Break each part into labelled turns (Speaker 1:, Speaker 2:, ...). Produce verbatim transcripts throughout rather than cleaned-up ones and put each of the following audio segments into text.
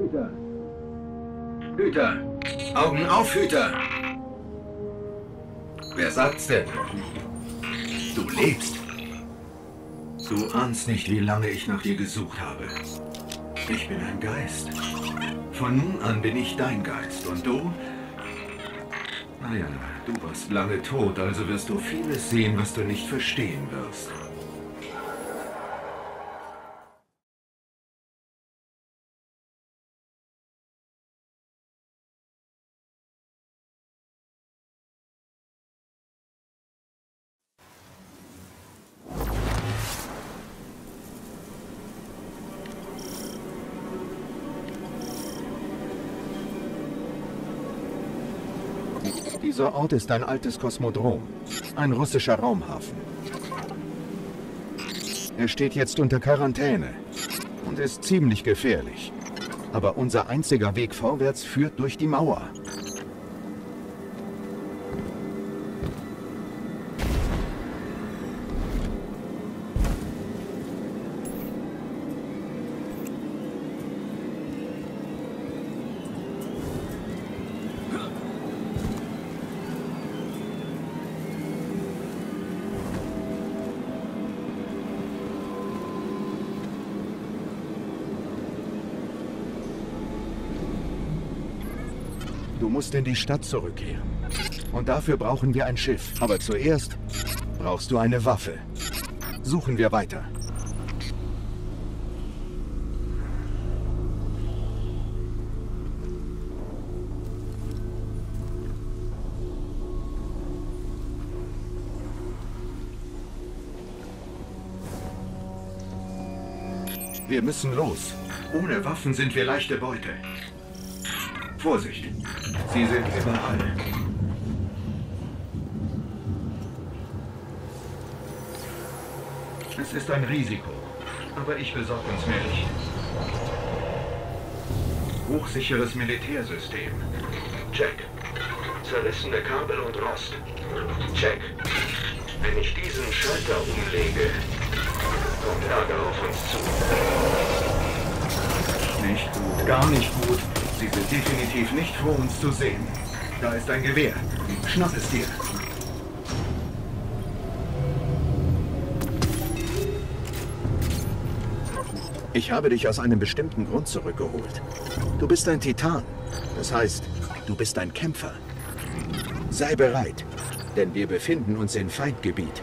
Speaker 1: Hüter! Hüter! Augen auf, Hüter! Wer sagt's denn? Du lebst. Du ahnst nicht, wie lange ich nach dir gesucht habe. Ich bin ein Geist. Von nun an bin ich dein Geist. Und du? Naja, du warst lange tot, also wirst du vieles sehen, was du nicht verstehen wirst.
Speaker 2: Dieser Ort ist ein altes Kosmodrom, ein russischer Raumhafen. Er steht jetzt unter Quarantäne und ist ziemlich gefährlich. Aber unser einziger Weg vorwärts führt durch die Mauer. Du musst in die Stadt zurückkehren. Und dafür brauchen wir ein Schiff. Aber zuerst brauchst du eine Waffe. Suchen wir weiter. Wir müssen los.
Speaker 1: Ohne Waffen sind wir leichte Beute. Vorsicht! Sie sind überall. Es ist ein Risiko, aber ich besorge uns mehr Licht. Hochsicheres Militärsystem. Check. Zerrissene Kabel und Rost. Check. Wenn ich diesen Schalter umlege, kommt Ärger auf uns zu. Nicht gut, gar nicht gut. Sie sind definitiv nicht froh, uns zu sehen. Da ist ein Gewehr. Schnapp es dir.
Speaker 2: Ich habe dich aus einem bestimmten Grund zurückgeholt. Du bist ein Titan. Das heißt, du bist ein Kämpfer. Sei bereit, denn wir befinden uns in Feindgebiet.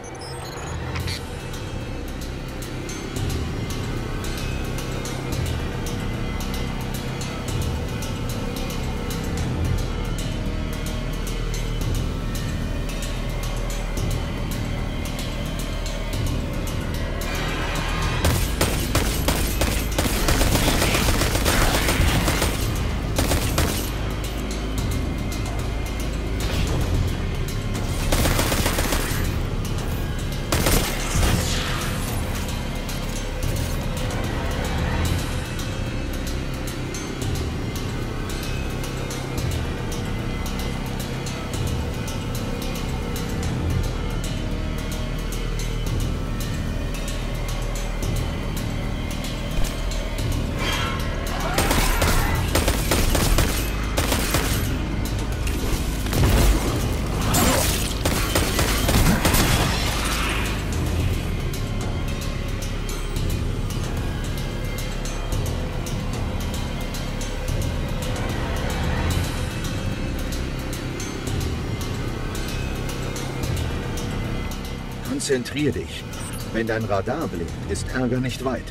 Speaker 2: Konzentrier dich. Wenn dein Radar blinkt, ist Ärger nicht weit.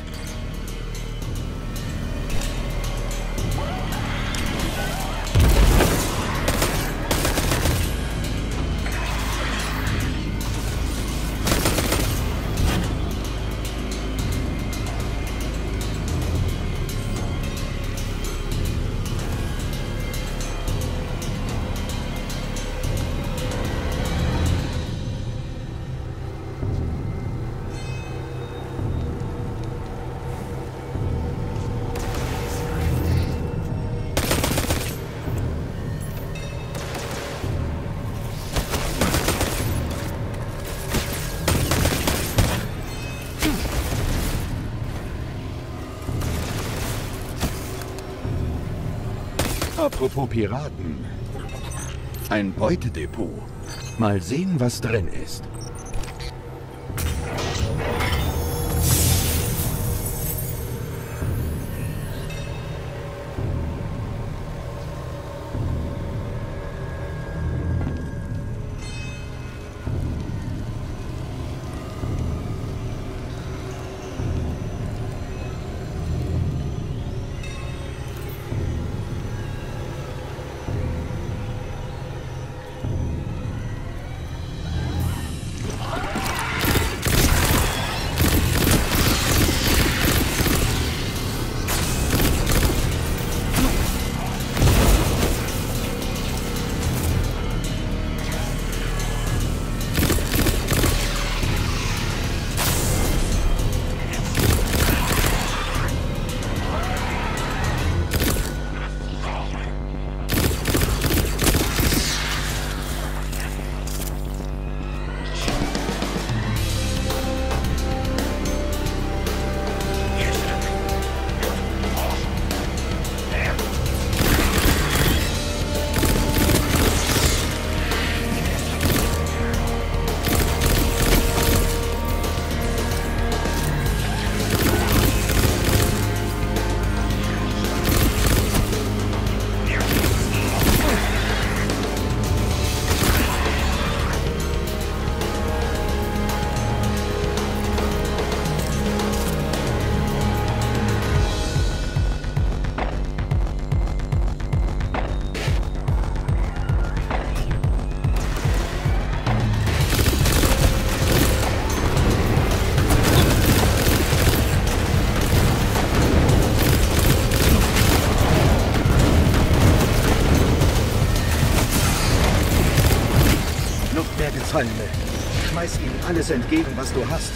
Speaker 2: Apropos Piraten. Ein Beutedepot. Mal sehen, was drin ist. Gefallene. Schmeiß ihnen alles entgegen, was du hast.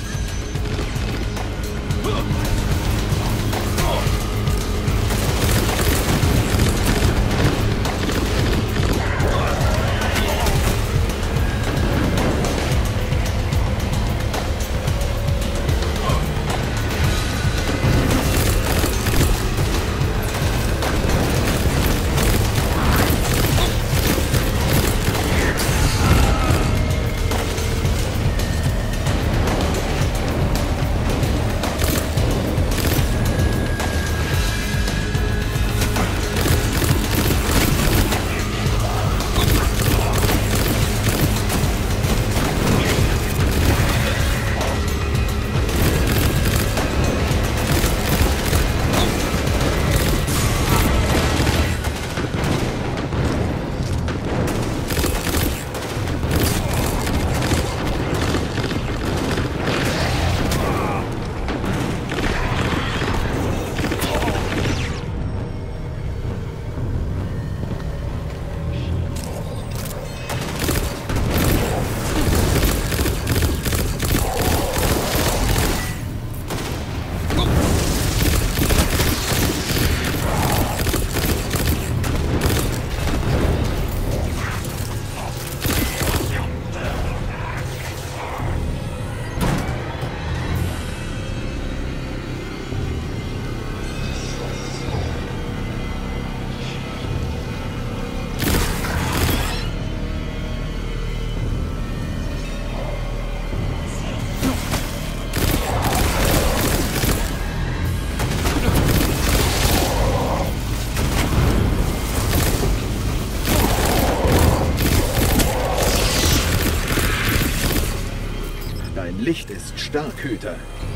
Speaker 2: Licht ist stark, Hüter.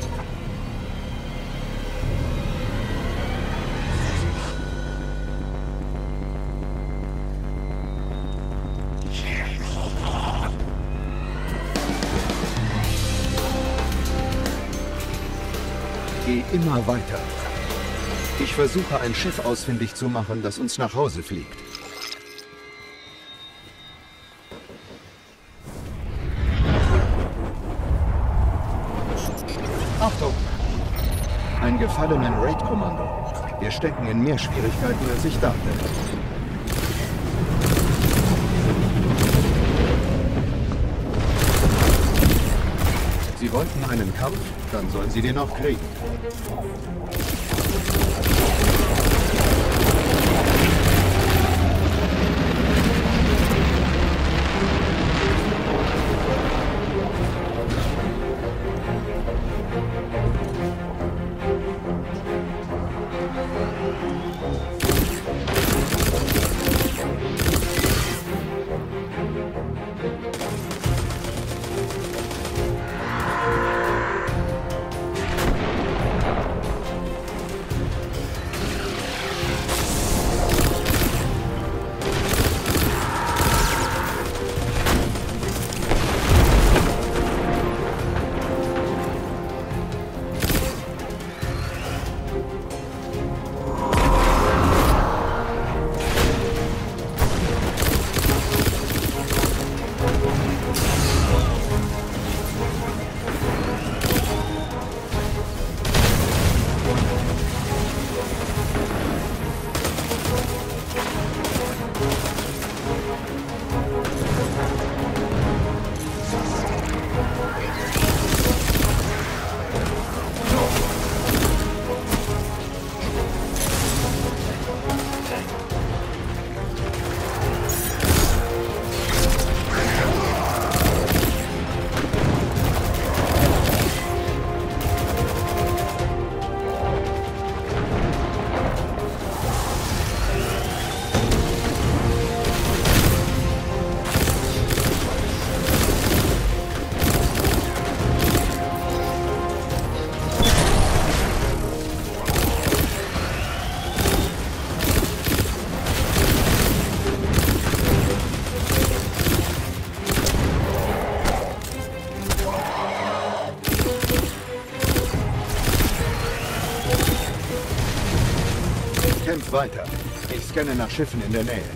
Speaker 2: Geh immer weiter. Ich versuche, ein Schiff ausfindig zu machen, das uns nach Hause fliegt. Achtung! Ein gefallenen Raid-Kommando. Wir stecken in mehr Schwierigkeiten, als ich dachte. Sie wollten einen Kampf, dann sollen Sie den auch kriegen. weiter. Ich scanne nach Schiffen in der Nähe.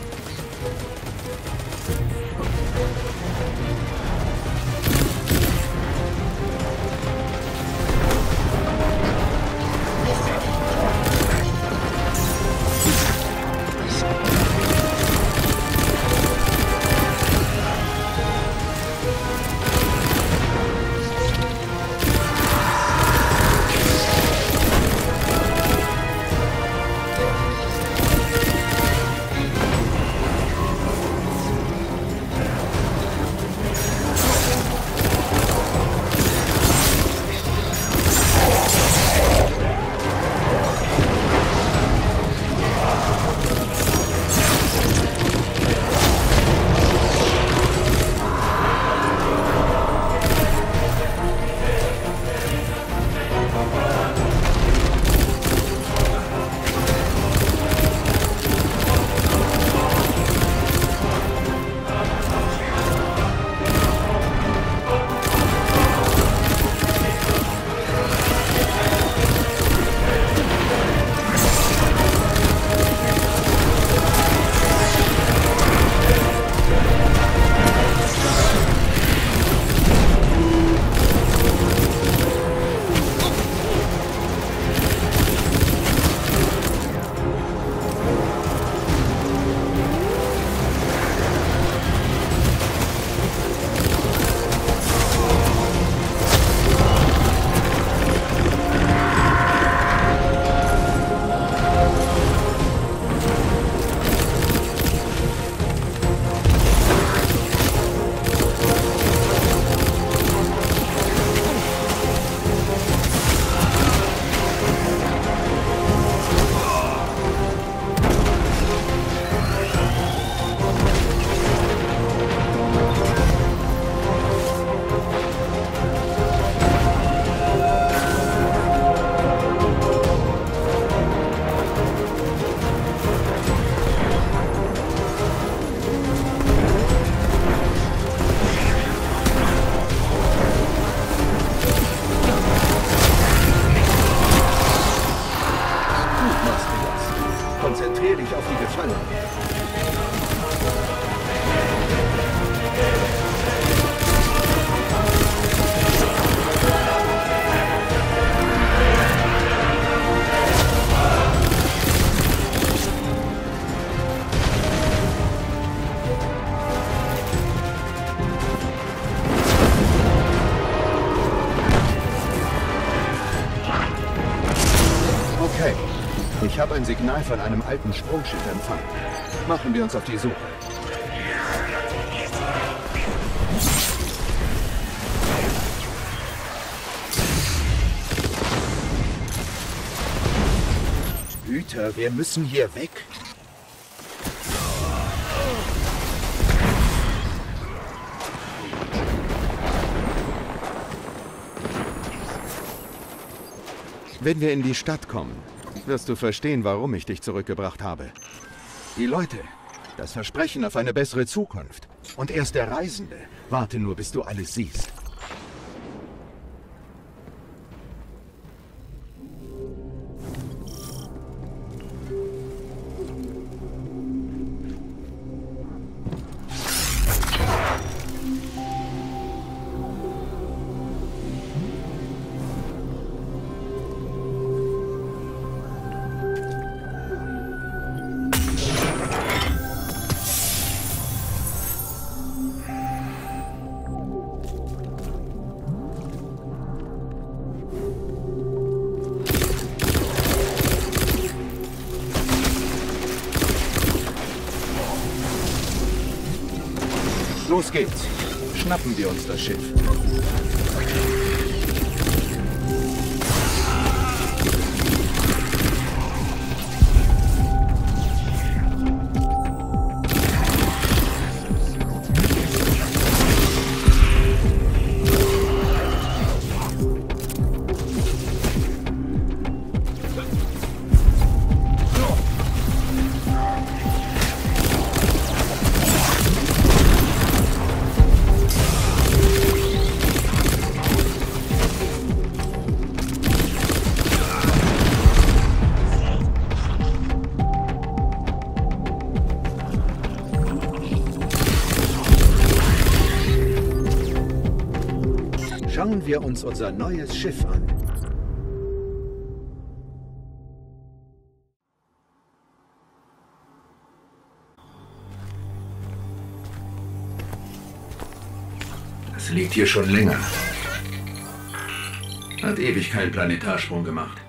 Speaker 2: Konzentrier dich auf die Gefangenen. Okay. Ich habe ein Signal von einem alten Sprungschiff empfangen. Machen wir uns auf die Suche. Hüter, wir müssen hier weg. Wenn wir in die Stadt kommen, wirst du verstehen, warum ich dich zurückgebracht habe. Die Leute, das Versprechen auf eine bessere Zukunft. Und erst der Reisende. Warte nur, bis du alles siehst. Los geht's. Schnappen wir uns das Schiff. Schauen wir uns unser neues Schiff an.
Speaker 1: Das liegt hier schon länger. Hat ewig keinen Planetarsprung gemacht.